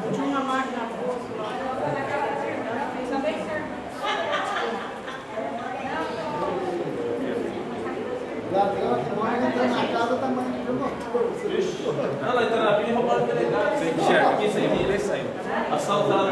Tinha uma máquina boa lá. Ladrão aqui não vai entrar na casa do tamanho do motor. Não, lá entrou na pilha e roubaram o delegado. Você enxerga aqui, você vira e saiu. Assaltaram